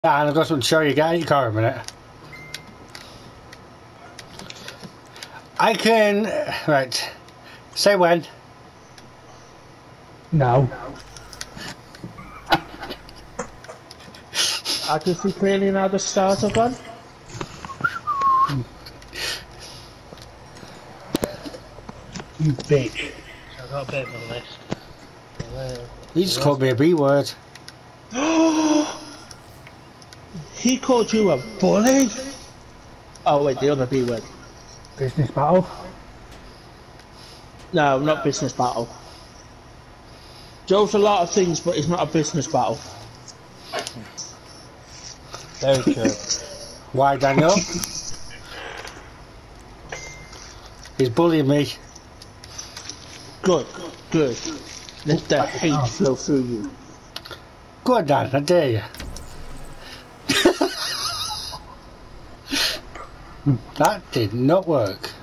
And I've got something to show you. Get in your car a minute. I can... Right. Say when. No. I can see clearly now the start of one. You bitch. So I've got a bit of a list. You just called me a B word. He called you a bully? Oh wait, the other B word. Business battle? No, not business battle. Joe's a lot of things, but it's not a business battle. Very true. Why, Daniel? He's bullying me. Good, good. Let the hate flow through you. Go on, Dan, I dare you. That did not work.